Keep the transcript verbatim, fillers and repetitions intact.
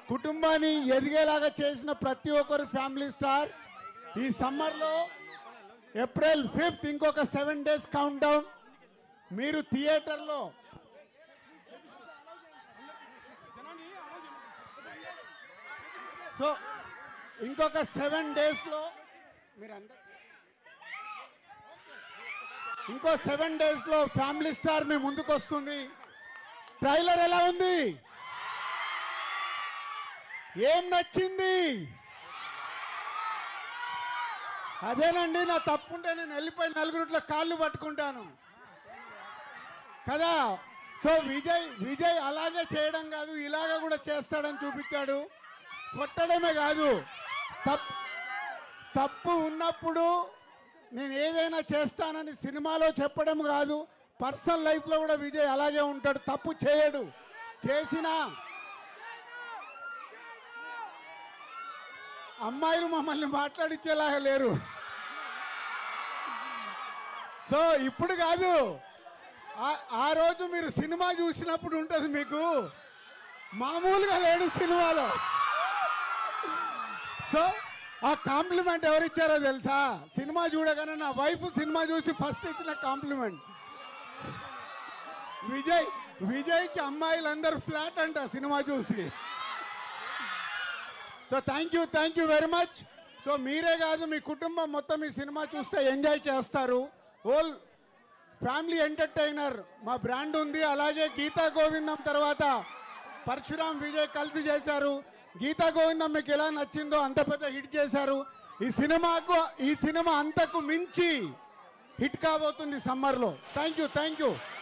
కుటుంబాన్ని ఎదిగేలాగా చేసిన ప్రతి ఒక్కరు ఫ్యామిలీ స్టార్. ఈ సమ్మర్లో ఏప్రిల్ ఫిఫ్త్ ఇంకొక సెవెన్ డేస్ కౌంట్ డౌన్. మీరు థియేటర్లో సో ఇంకొక సెవెన్ డేస్లో మీరందరూ ఇంకో సెవెన్ డేస్లో ఫ్యామిలీ స్టార్ మీ ముందుకు వస్తుంది. ట్రైలర్ ఎలా ఉంది? ఏం నచ్చింది? అదేనండి, నా తప్పుంటే నేను వెళ్ళిపోయి నలుగురిట్లో కాళ్ళు పట్టుకుంటాను కదా. సో విజయ్ విజయ్ అలాగే చేయడం కాదు, ఇలాగ కూడా చేస్తాడని చూపించాడు. కొట్టడమే కాదు, తప్పు తప్పు ఉన్నప్పుడు నేను ఏదైనా చేస్తానని సినిమాలో చెప్పడం కాదు, పర్సనల్ లైఫ్లో కూడా విజయ్ అలాగే ఉంటాడు. తప్పు చేయడు, చేసినా అమ్మాయిలు మమ్మల్ని మాట్లాడించేలాగా లేరు. సో ఇప్పుడు కాదు, ఆ రోజు మీరు సినిమా చూసినప్పుడు ఉంటుంది మీకు. మామూలుగా లేడు సినిమాలో. సో ఆ కాంప్లిమెంట్ ఎవరిచ్చారో తెలుసా? సినిమా చూడగానే నా వైఫ్ సినిమా చూసి ఫస్ట్ ఇచ్చిన కాంప్లిమెంట్. విజయ్ విజయ్కి అమ్మాయిలందరూ ఫ్లాట్ అంట సినిమా చూసి. So thank you thank you very much. So మీరే కాదు, మీ కుటుంబం మొత్తం ఈ సినిమా చూస్తే ఎంజాయ్ చేస్తారు. హోల్ ఫ్యామిలీ ఎంటర్టైనర్ మా బ్రాండ్ ఉంది. అలాగే గీతా గోవిందం తర్వాత పరశురామ్ విజయ్ కలిసి చేశారు. గీతా గోవిందం మీకు ఎలా నచ్చిందో అంత పెద్ద హిట్ చేశారు. ఈ సినిమాకు ఈ సినిమా అంతకు మించి హిట్ కాబోతుంది సమ్మర్లో. Thank you thank you